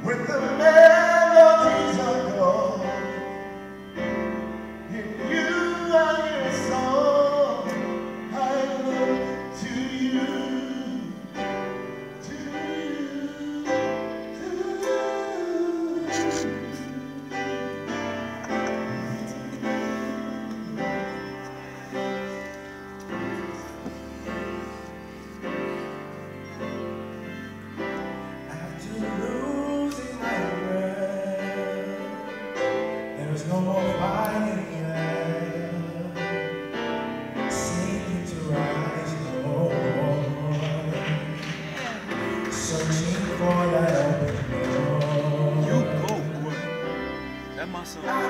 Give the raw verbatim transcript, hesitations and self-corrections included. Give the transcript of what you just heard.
with the melodies of God. If you are your song, I look to you, to you, to you. There's no more fighting left, sinking to rise no more, searching for that open door. You go, boy. That my song.